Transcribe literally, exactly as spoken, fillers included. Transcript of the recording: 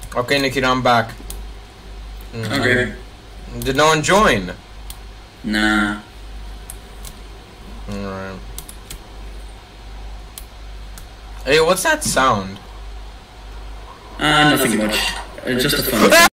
Okay, Nikita, I'm back. Mm-hmm. Okay. Did no one join? Nah. Alright. Hey, what's that sound? Uh, nothing much. Uh, just a fun thing.